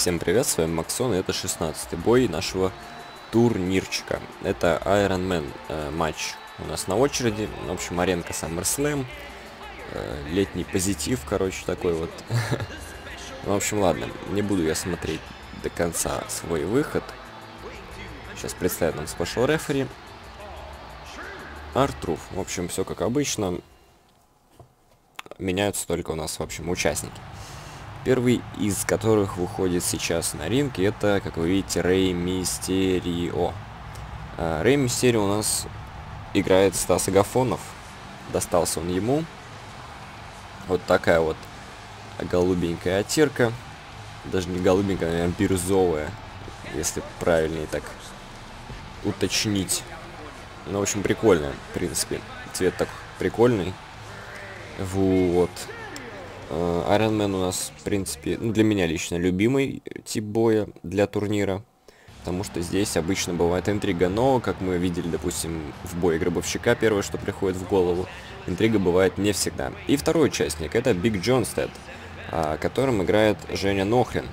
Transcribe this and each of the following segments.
Всем привет, с вами Максон, и это 16-й бой нашего турнирчика. Это Iron Man матч у нас на очереди. В общем, аренка SummerSlam. Летний позитив, короче, такой вот. В общем, ладно, не буду я смотреть до конца свой выход. Сейчас представит нам Special Referee R-Truth. В общем, все как обычно. Меняются только у нас, в общем, участники. Первый из которых выходит сейчас на ринг, это, как вы видите, Рэй Мистерио. Рэй Мистерио у нас играет Стас Агафонов. Достался он ему. Вот такая вот голубенькая оттирка. Даже не голубенькая, наверное, бирюзовая, если правильнее так уточнить. Ну, в общем, прикольная, в принципе. Цвет так прикольный. Вот. Iron Man у нас, в принципе, ну, для меня лично любимый тип боя для турнира. Потому что здесь обычно бывает интрига, но, как мы видели, допустим, в бое Гробовщика, первое, что приходит в голову, интрига бывает не всегда. И второй участник, это Биг Джонстед, которым играет Женя Нохрин.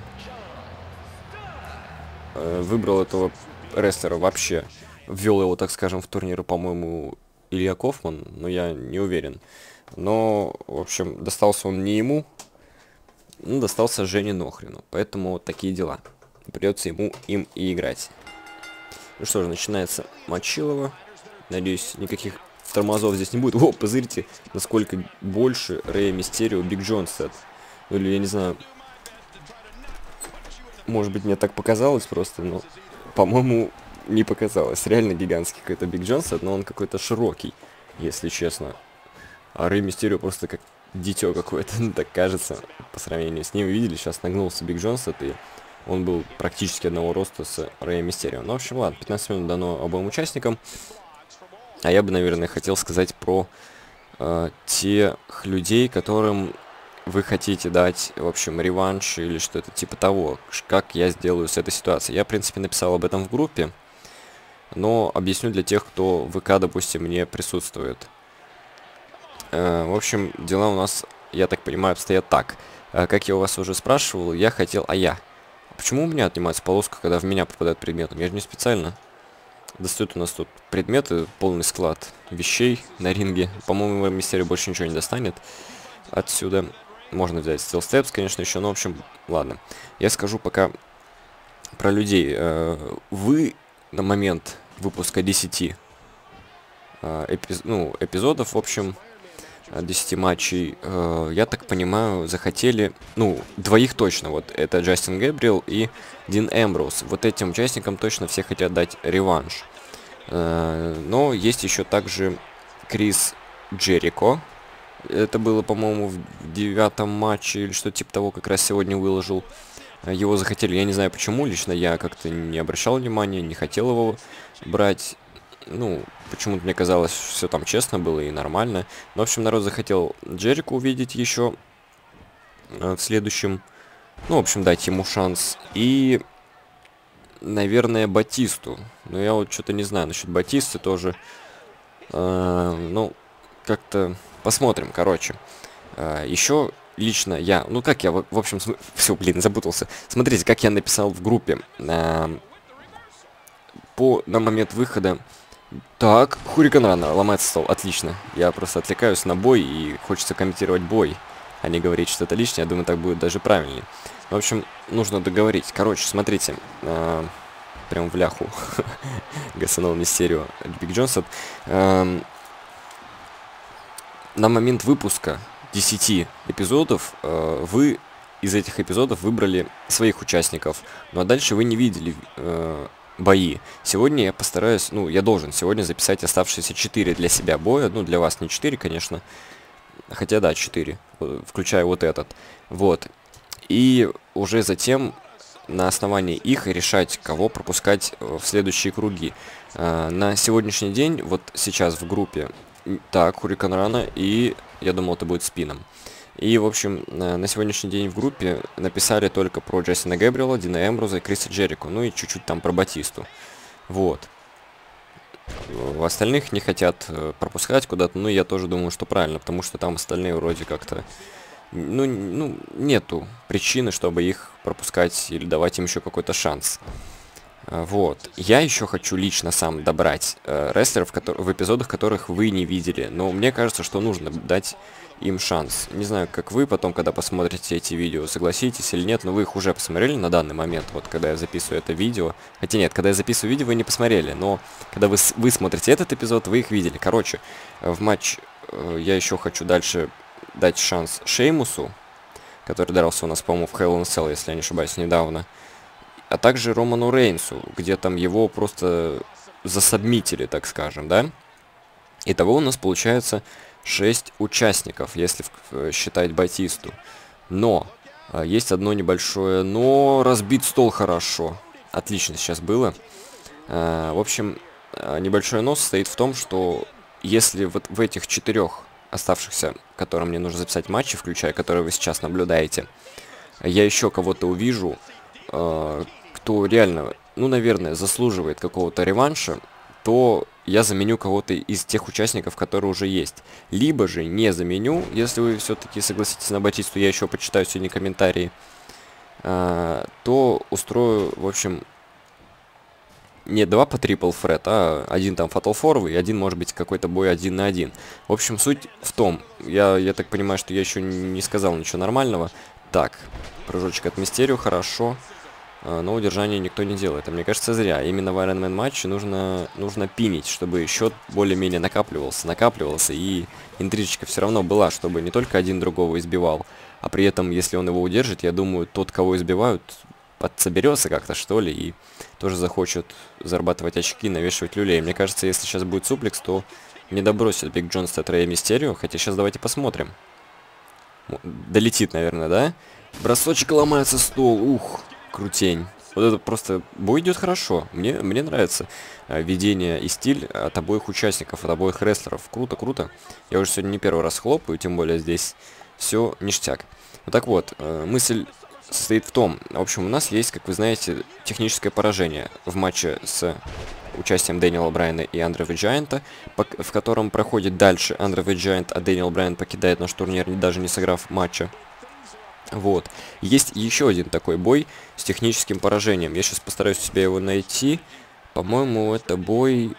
Выбрал этого рестлера вообще, ввел его, так скажем, в турнир, по-моему, Илья Кофман, но я не уверен. Но, в общем, достался он не ему, но достался Жене Нохрину. Поэтому вот такие дела. Придется ему им и играть. Ну что же, начинается Мочилово. Надеюсь, никаких тормозов здесь не будет. О, позырите, насколько больше Рэя Мистерио Биг Джонстед. Или, я не знаю, может быть, мне так показалось просто, но, по-моему, не показалось. Реально гигантский какой-то Биг Джонстед, но он какой-то широкий, если честно. А Рэй Мистерио просто как дитё какое-то, так кажется, по сравнению с ним. Вы видели, сейчас нагнулся Биг Джонстед, и он был практически одного роста с Рэем Мистерио. Ну, в общем, ладно, 15 минут дано обоим участникам. А я бы, наверное, хотел сказать про тех людей, которым вы хотите дать, в общем, реванш или что-то типа того. Как я сделаю с этой ситуацией. Я, в принципе, написал об этом в группе, но объясню для тех, кто в ВК, допустим, не присутствует. В общем, дела у нас, я так понимаю, обстоят так. Как я у вас уже спрашивал, я хотел... Почему у меня отнимается полоска, когда в меня попадают предметы? Я же не специально. Достают у нас тут предметы, полный склад вещей на ринге. По-моему, Мистерио больше ничего не достанет отсюда. Можно взять Steel Steps, конечно, еще, но, в общем, ладно. Я скажу пока про людей. Вы на момент выпуска 10 эпизодов, в общем... 10 матчей, я так понимаю, захотели, ну, двоих точно, вот, это Джастин Гэбриэл и Дин Эмброуз. Вот этим участникам точно все хотят дать реванш. Но есть еще также Крис Джерико. Это было, по-моему, в 9-м матче или что-то типа того, как раз сегодня выложил. Его захотели, я не знаю почему, лично я как-то не обращал внимания, не хотел его брать. Ну, почему-то мне казалось, все там честно было и нормально. Но, в общем, народ захотел Джерико увидеть еще в следующем. Ну, в общем, дать ему шанс. И, наверное, Батисту. Но я вот что-то не знаю насчет Батисты тоже. Ну, как-то посмотрим, короче. Еще лично я... Ну, как я, в общем... Все, блин, запутался. Смотрите, как я написал в группе. На момент выхода... Так, Хурикан Рана, ломается стол, отлично. Я просто отвлекаюсь на бой и хочется комментировать бой, а не говорить что-то лишнее. Я думаю, так будет даже правильнее. В общем, нужно договорить. Короче, смотрите, прям в ляху. Гасанул Мистерио, Биг Джонстед. На момент выпуска 10 эпизодов вы из этих эпизодов выбрали своих участников. Ну а дальше вы не видели... бои. Сегодня я постараюсь, ну, я должен сегодня записать оставшиеся 4 для себя боя. Ну, для вас не 4, конечно. Хотя, да, 4, включая вот этот. Вот. И уже затем на основании их решать, кого пропускать в следующие круги. На сегодняшний день, вот сейчас в группе, так, Хурикан Рана, и я думал, это будет спином. И, в общем, на сегодняшний день в группе написали только про Джастина Гэбриэла, Дина Эмброза и Криса Джерико. Ну и чуть-чуть там про Батисту. Вот. Остальных не хотят пропускать куда-то. Ну, я тоже думаю, что правильно, потому что там остальные вроде как-то ну, нету причины, чтобы их пропускать или давать им еще какой-то шанс. Вот. Я еще хочу лично сам добрать рестлеров, в эпизодах которых вы не видели. Но мне кажется, что нужно дать им шанс. Не знаю, как вы потом, когда посмотрите эти видео, согласитесь или нет, но вы их уже посмотрели на данный момент, вот когда я записываю это видео. Хотя нет, когда я записываю видео, вы не посмотрели, но когда вы смотрите этот эпизод, вы их видели. Короче, в матч я еще хочу дальше дать шанс Шеймусу, который дрался у нас, по-моему, в Hell in a Cell, если я не ошибаюсь, недавно. А также Роману Рейнсу, где там его просто засабмитили, так скажем, да? Итого у нас получается 6 участников, если считать Батисту. Но есть одно небольшое но. Разбит стол хорошо. Отлично сейчас было. В общем, небольшое но состоит в том, что если вот в этих 4 оставшихся, которым мне нужно записать матчи, включая которые вы сейчас наблюдаете, я еще кого-то увижу, кто реально, ну, наверное, заслуживает какого-то реванша, то я заменю кого-то из тех участников, которые уже есть. Либо же не заменю, если вы все-таки согласитесь на Батисту, я еще почитаю сегодня комментарии, то устрою, в общем, не 2 по Triple Threat, а один там Fatal 4 и один, может быть, какой-то бой 1 на 1. В общем, суть в том, я так понимаю, что я еще не сказал ничего нормального. Так, прыжочек от Мистерио, хорошо. Но удержание никто не делает. А мне кажется, зря. Именно в Iron Man матче нужно пинить, чтобы счет более-менее накапливался, и интрижечка все равно была, чтобы не только один другого избивал, а при этом, если он его удержит, я думаю, тот, кого избивают, подсоберется как-то, что ли, и тоже захочет зарабатывать очки, навешивать люлей. Мне кажется, если сейчас будет суплекс, то не добросит Биг Джон с Рея Мистерио, хотя сейчас давайте посмотрим. Долетит, наверное, да? Бросочек, ломается стол, ух. Крутень. Вот это просто... Бой идет хорошо. Мне нравится видение и стиль от обоих участников, от обоих рестлеров. Круто, круто. Я уже сегодня не первый раз хлопаю, тем более здесь все ништяк. Вот так вот, мысль состоит в том, в общем, у нас есть, как вы знаете, техническое поражение в матче с участием Дэниела Брайана и Андре the Giant, в котором проходит дальше Андре the Giant, а Дэниел Брайан покидает наш турнир, даже не сыграв матча. Вот. Есть еще один такой бой с техническим поражением. Я сейчас постараюсь себе его найти. По-моему, это бой...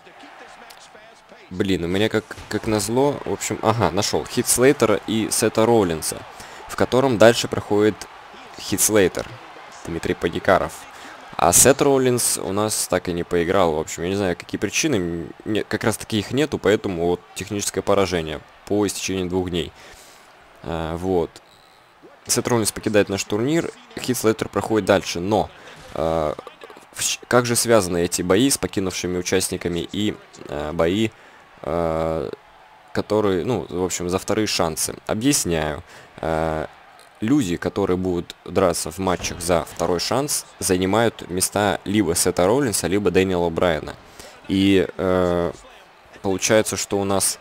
Блин, у меня как назло... В общем, ага, нашел. Хит Слейтера и Сета Роллинса, в котором дальше проходит Хит Слейтер, Дмитрий Подикаров. А Сет Роллинс у нас так и не поиграл. В общем, я не знаю, какие причины. Как раз таки их нету, поэтому вот техническое поражение по истечении 2 дней. Вот. Сет Роллинс покидает наш турнир, Хит Слейтер проходит дальше, но как же связаны эти бои с покинувшими участниками и бои, которые, ну, в общем, за вторые шансы? Объясняю. Люди, которые будут драться в матчах за второй шанс, занимают места либо Сета Роллинса, либо Дэниела Брайана. И получается, что у нас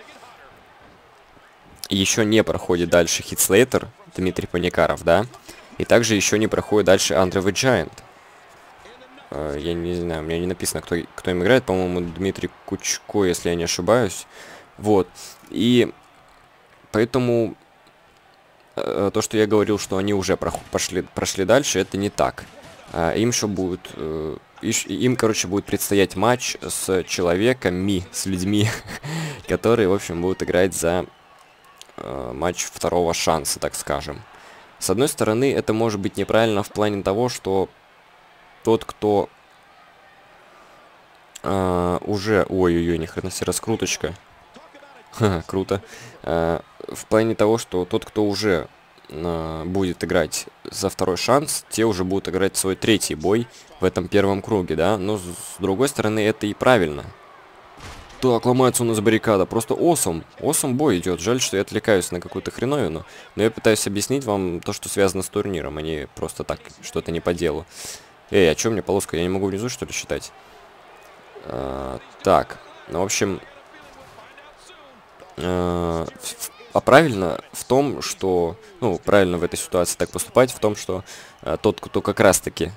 еще не проходит дальше Хит Слейтер, Дмитрий Паникаров, да? И также еще не проходит дальше Андре the Giant. Я не знаю, у меня не написано, кто им играет. По-моему, Дмитрий Кучко, если я не ошибаюсь. Вот. И поэтому то, что я говорил, что они уже прошли дальше, это не так. Им еще будет... Им, короче, будет предстоять матч с человеками, с людьми, которые, в общем, будут играть за... матч второго шанса, так скажем. С одной стороны, это может быть неправильно в плане того, что тот, кто уже... Ой-ой-ой, ни хрена себе раскруточка. Ха, круто. В плане того, что тот, кто уже будет играть за второй шанс, те уже будут играть свой 3-й бой в этом первом круге, да? Но с другой стороны, это и правильно. Так, ломается у нас баррикада. Просто awesome. Awesome бой идет. Жаль, что я отвлекаюсь на какую-то хреновину. Но я пытаюсь объяснить вам то, что связано с турниром, а не просто так, что-то не по делу. Эй, а чё мне полоска? Я не могу внизу, что ли, считать? Так. Ну, в общем... А правильно в том, что... Ну, правильно в этой ситуации так поступать, в том, что тот, кто как раз-таки...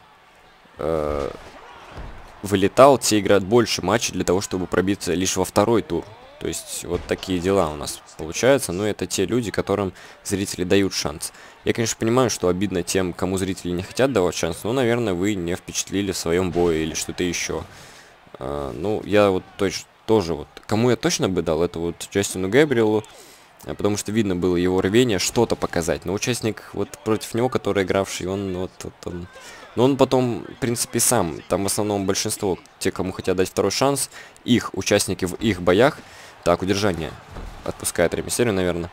вылетал, те играют больше матчей для того, чтобы пробиться лишь во второй тур. То есть вот такие дела у нас получаются, но это те люди, которым зрители дают шанс. Я, конечно, понимаю, что обидно тем, кому зрители не хотят давать шанс, но, наверное, вы не впечатлили в своем бое или что-то еще. Ну, я вот тоже вот, кому я точно бы дал, это вот Джастину Гэбриэлу, потому что видно было его рвение что-то показать. Но участник вот против него, который игравший, он но он потом, в принципе, сам, там в основном большинство, те, кому хотят дать второй шанс, их участники в их боях, так, удержание отпускает Рэй Мистерио, наверное.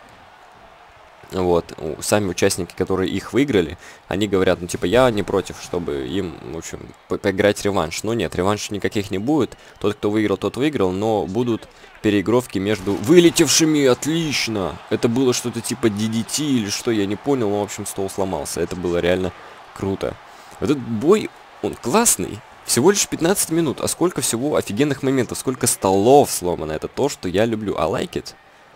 Вот, сами участники, которые их выиграли, они говорят, ну, типа, я не против, чтобы им, в общем, поиграть реванш. Но нет, реванш никаких не будет. Тот, кто выиграл, тот выиграл, но будут переигровки между вылетевшими. Отлично! Это было что-то типа DDT или что, я не понял, но, в общем, стол сломался. Это было реально круто. Этот бой, он классный. Всего лишь 15 минут, а сколько всего офигенных моментов, сколько столов сломано. Это то, что я люблю. I like it.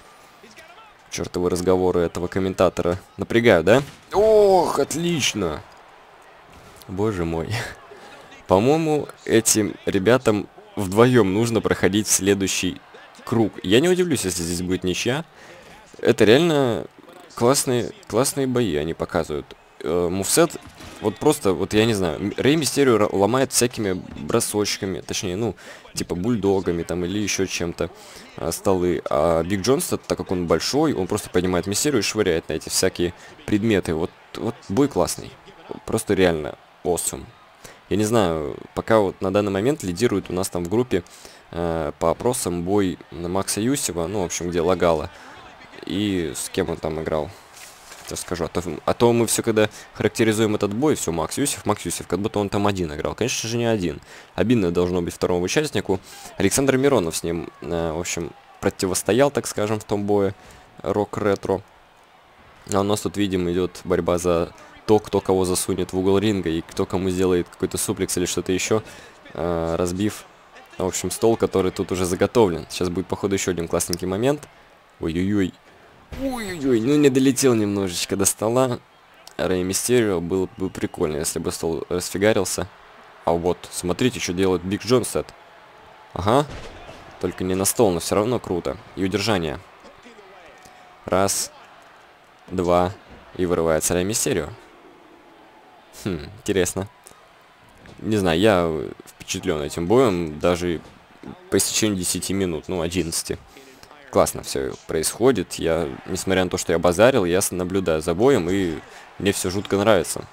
Чертовы разговоры этого комментатора напрягают, да? Ох, отлично! Боже мой. По-моему, этим ребятам вдвоем нужно проходить следующий круг. Я не удивлюсь, если здесь будет ничья. Это реально классные бои они показывают. Мувсет, вот просто, вот я не знаю, Рэй Мистерио ломает всякими бросочками, точнее, ну, типа бульдогами там или еще чем-то столы. А Биг Джонс, так как он большой, он просто поднимает Мистерио и швыряет на эти всякие предметы. Вот бой классный. Просто реально awesome. Я не знаю, пока вот на данный момент лидирует у нас там в группе по опросам бой Макса Юсева, ну, в общем, где лагало. И с кем он там играл? Скажу, а то мы все, когда характеризуем этот бой, все, Макс Юсев, как будто он там один играл. Конечно же, не один. Обидно должно быть второму участнику. Александр Миронов с ним, в общем, противостоял, так скажем, в том бое Рок-ретро. А у нас тут, видим, идет борьба за то, кто кого засунет в угол ринга и кто кому сделает какой-то суплекс или что-то еще, разбив, в общем, стол, который тут уже заготовлен. Сейчас будет, походу, еще один классненький момент. Ой-ой-ой. Ой-ой-ой, ну не долетел немножечко до стола. Рэй Мистерио было бы прикольно, если бы стол расфигарился. А вот, смотрите, что делает Биг Джонсет. Ага. Только не на стол, но все равно круто. И удержание. Раз. Два. И вырывается Рэй Мистерио. Интересно. Не знаю, я впечатлен этим боем. Даже по истечению 10 минут, ну 11. Классно все происходит. Я, несмотря на то, что я базарил, я наблюдаю за боем, и мне все жутко нравится.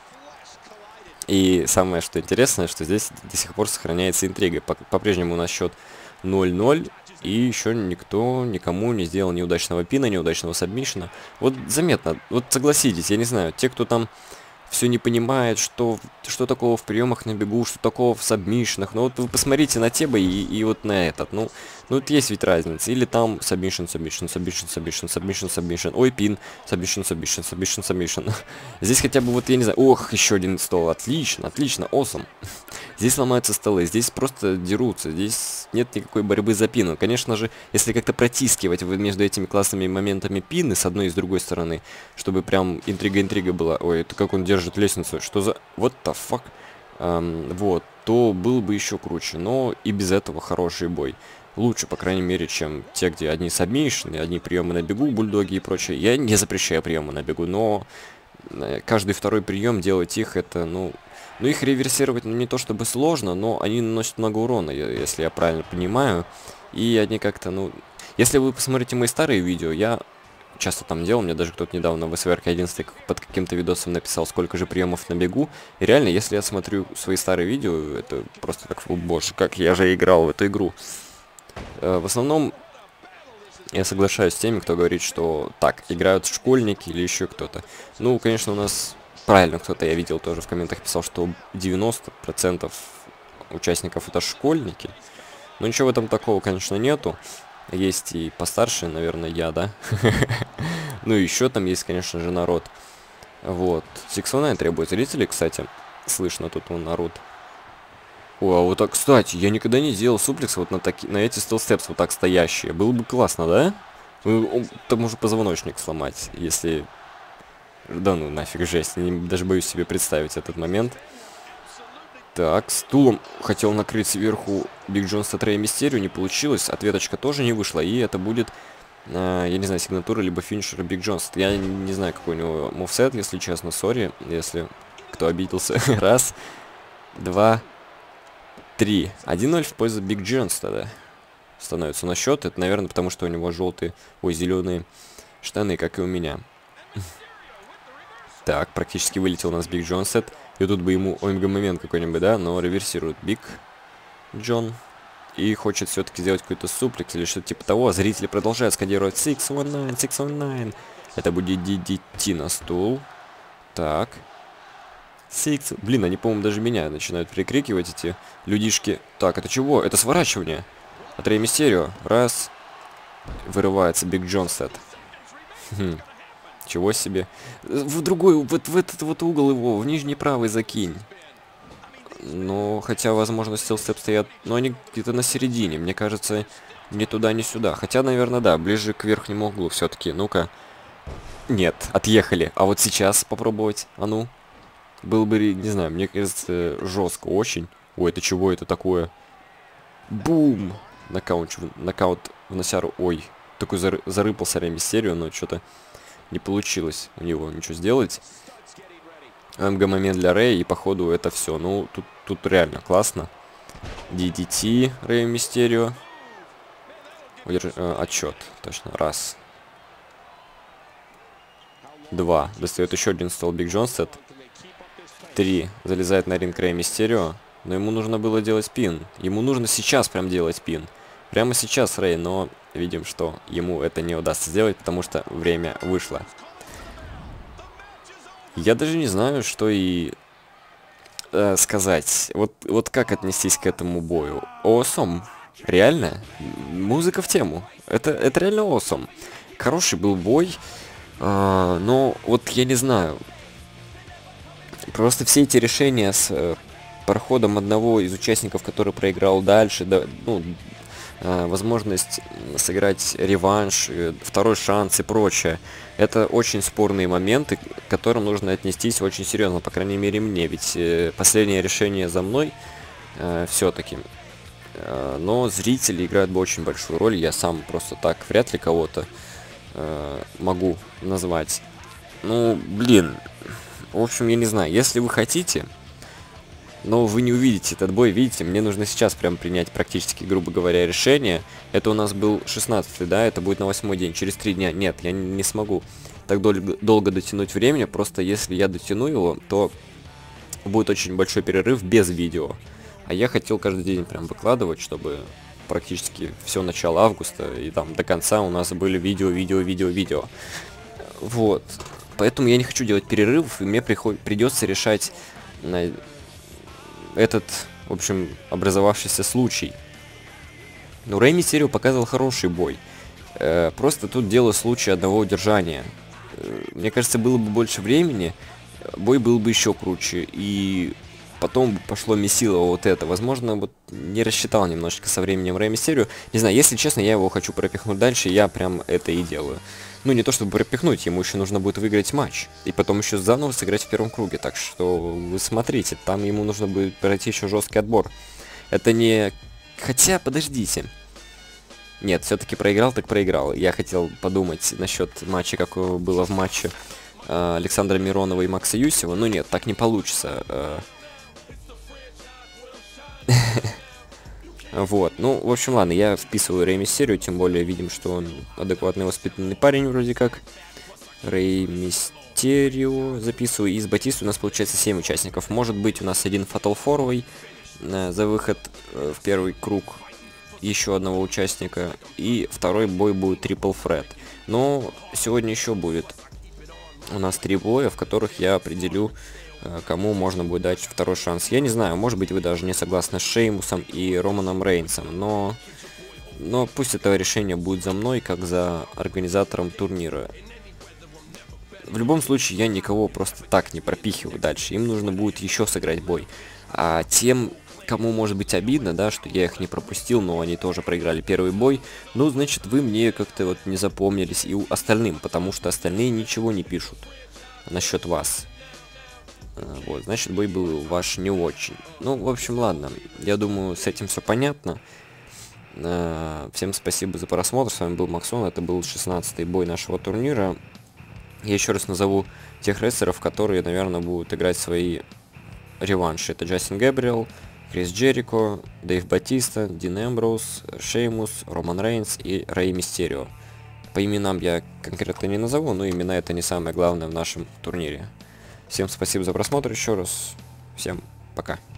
И самое, что интересное, что здесь до сих пор сохраняется интрига. По-прежнему у нас счет 0-0, и еще никто никому не сделал неудачного пина, неудачного сабмишена. Вот заметно, вот согласитесь, я не знаю, те, кто там все не понимает, что такого в приемах на бегу, что такого в сабмишнах. Ну вот вы посмотрите на те бои и вот на этот. Ну вот есть ведь разница. Или там сабмишн. Ой, пин. Сабмишн. Здесь хотя бы вот, я не знаю. Ох, еще один стол. Отлично, awesome. Здесь ломаются столы, здесь просто дерутся, здесь нет никакой борьбы за пину. Конечно же, если как-то протискивать между этими классными моментами пины с одной и с другой стороны, чтобы прям интрига была. Ой, это как он держит лестницу, что за... What the fuck? Вот, то был бы еще круче, но и без этого хороший бой. Лучше, по крайней мере, чем те, где одни сабмишны, одни приемы на бегу, бульдоги и прочее. Я не запрещаю приемы на бегу, но каждый второй прием делать их, это, ну их реверсировать, ну, не то чтобы сложно, но они наносят много урона, если я правильно понимаю. И они как-то, ну... Если вы посмотрите мои старые видео, я часто там делал, мне даже кто-то недавно в СВРК 11 под каким-то видосом написал, сколько же приемов на бегу. И реально, если я смотрю свои старые видео, это просто так, о боже, как я же играл в эту игру. В основном, я соглашаюсь с теми, кто говорит, что так, играют школьники или еще кто-то. Ну, конечно, у нас... Правильно, кто-то, я видел, тоже в комментах писал, что 90% участников это школьники. Но ничего в этом такого, конечно, нету. Есть и постарше, наверное, я, да? Ну и еще там есть, конечно же, народ. Вот. 619 требует зрителей, кстати. Слышно, тут он народ. О, а вот так, кстати, я никогда не делал суплекс вот на эти стелстепс вот так стоящие. Было бы классно, да? Там можно позвоночник сломать, если... Да ну нафиг, жесть. Я даже боюсь себе представить этот момент. Так, стулом хотел накрыть сверху Биг Джонса Рэй Мистерио, не получилось. Ответочка тоже не вышла, и это будет, я не знаю, сигнатура либо финишер Биг Джонса. Я не знаю, какой у него мувсет, если честно, сори, если кто обиделся. Раз, два, три. 1-0 в пользу Биг Джонса тогда становится на счет. Это, наверное, потому что у него желтые, ой, зеленые штаны, как и у меня. Так, практически вылетел у нас Биг Джонсет. И тут бы ему ОМГ-момент какой-нибудь, да? Но реверсирует Биг Джон. И хочет все-таки сделать какой-то суплекс или что-то типа того. Зрители продолжают скандировать 619, 619. Это будет DDT на стул. Так. Блин, они, по-моему, даже меня начинают прикрикивать, эти людишки. Так, это чего? Это сворачивание. От Рэй Мистерио. Раз. Вырывается Биг Джонсет. Чего себе. В другой, вот в этот вот угол его, в нижний правый закинь. Ну, хотя, возможно, стилстеп стоят, но они где-то на середине. Мне кажется, ни туда, ни сюда. Хотя, наверное, да, ближе к верхнему углу все-таки. Ну-ка. Нет, отъехали. А вот сейчас попробовать. А ну. Был бы, не знаю, мне кажется, жестко очень. Ой, это чего это такое? Бум! Нокаут внося... Ой, такой зарыпался Рэй Мистерио, но что-то не получилось у него ничего сделать. МГ-момент для Рэя, и походу это все. Ну, тут реально классно. DDT Рэй Мистерио. Отчет, точно. Раз. Два. Достает еще один стол Биг Джонсет. 3. Залезает на ринг Рэй Мистерио. Но ему нужно было делать пин. Ему нужно сейчас прям делать пин. Прямо сейчас Рэй, но видим, что ему это не удастся сделать, потому что время вышло. Я даже не знаю, что и сказать. Вот как отнестись к этому бою? Awesome. Реально? Музыка в тему. Это реально awesome. Хороший был бой. Но вот я не знаю. Просто все эти решения с проходом одного из участников, который проиграл дальше, да, ну, возможность сыграть реванш, второй шанс и прочее. Это очень спорные моменты, к которым нужно отнестись очень серьезно, по крайней мере мне, ведь последнее решение за мной все-таки. Но зрители играют бы очень большую роль, я сам просто так вряд ли кого-то могу назвать. Ну, блин, в общем, я не знаю, если вы хотите... Но вы не увидите этот бой, видите, мне нужно сейчас прям принять практически, грубо говоря, решение. Это у нас был 16-й, да, это будет на 8-й день, через 3 дня. Нет, я не смогу так долго дотянуть времени, просто если я дотяну его, то будет очень большой перерыв без видео. А я хотел каждый день прям выкладывать, чтобы практически все начало августа и там до конца у нас были видео. Вот, поэтому я не хочу делать перерывов, и мне придется решать... этот, в общем, образовавшийся случай. Но Рэй Мистерио показывал хороший бой. Просто тут дело случая одного удержания. Мне кажется, было бы больше времени, бой был бы еще круче. И потом пошло месило вот это. Возможно, вот не рассчитал немножечко со временем Рэй Мистерио. Не знаю, если честно, я его хочу пропихнуть дальше, я прям это и делаю. Ну, не то чтобы пропихнуть, ему еще нужно будет выиграть матч. И потом еще заново сыграть в первом круге. Так что вы смотрите, там ему нужно будет пройти еще жесткий отбор. Это не... Хотя, подождите. Нет, все-таки проиграл, так проиграл. Я хотел подумать насчет матча, как было в матче Александра Миронова и Макса Юсева. Но нет, так не получится. Вот, ну, в общем, ладно, я вписываю Рэй Мистерио, тем более видим, что он адекватный, воспитанный парень вроде как. Рэй Мистерио записываю, и из Батисты у нас получается 7 участников. Может быть, у нас один Fatal 4-way за выход в первый круг еще одного участника, и второй бой будет Triple Threat. Но сегодня еще будет у нас 3 боя, в которых я определю, кому можно будет дать второй шанс. Я не знаю, может быть, вы даже не согласны с Шеймусом и Романом Рейнсом, но пусть это решение будет за мной, как за организатором турнира. В любом случае, я никого просто так не пропихиваю дальше. Им нужно будет еще сыграть бой. А тем, кому может быть обидно, да, что я их не пропустил, но они тоже проиграли первый бой, ну, значит, вы мне как-то вот не запомнились и остальным, потому что остальные ничего не пишут насчет вас. Вот, значит, бой был ваш не очень. Ну, в общем, ладно. Я думаю, с этим все понятно. Всем спасибо за просмотр. С вами был Максон. Это был 16-й бой нашего турнира. Я еще раз назову тех рестлеров, которые, наверное, будут играть свои реванши. Это Джастин Гэбриэл, Крис Джерико, Дэйв Батиста, Дин Эмброуз, Шеймус, Роман Рейнс и Рэй Мистерио. По именам я конкретно не назову, но имена это не самое главное в нашем турнире. Всем спасибо за просмотр еще раз. Всем пока.